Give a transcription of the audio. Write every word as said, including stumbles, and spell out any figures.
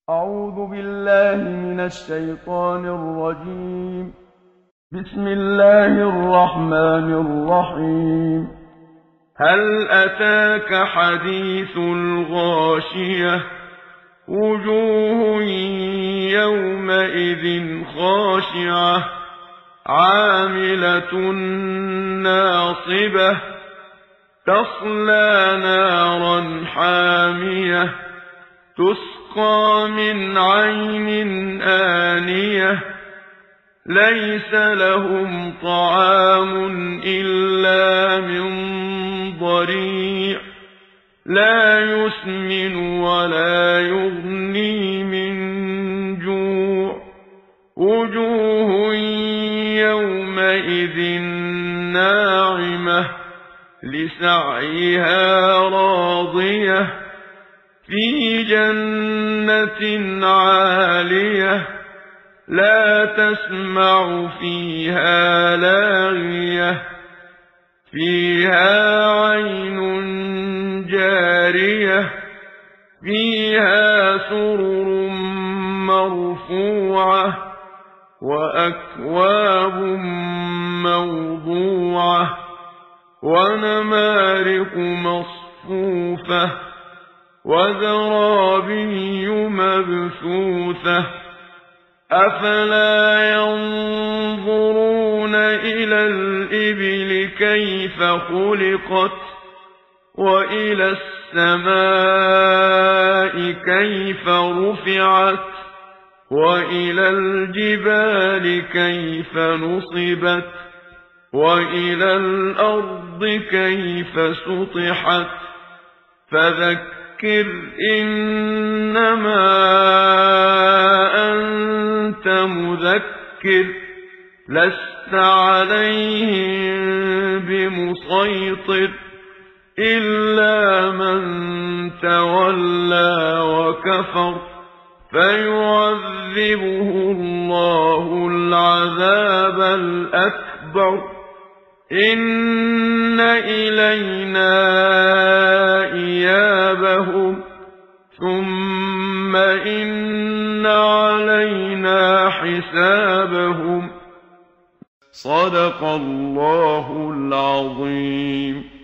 أعوذ بالله من الشيطان الرجيم. بسم الله الرحمن الرحيم. هل أتاك حديث الغاشية وجوه يومئذ خاشعة عاملة ناصبة تصلى نارا حامية تسقى من عين آنية ليس لهم طعام إلا من ضريع لا يسمن ولا يغني من جوع وجوه يومئذ ناعمة لسعيها راضية في جنة عالية لا تسمع فيها لاغية فيها عين جارية فيها سرر مرفوعة وأكواب موضوعة ونمارق مصفوفة وزرابي مبثوثة أفلا ينظرون إلى الإبل كيف خلقت وإلى السماء كيف رفعت وإلى الجبال كيف نصبت وإلى الأرض كيف سطحت فذكر إنما أنت مذكر لست عليهم بمسيطر إلا من تولى وكفر فيعذبه الله العذاب الأكبر إن إلينا إيابهم ثم إن علينا حسابهم صدق الله العظيم.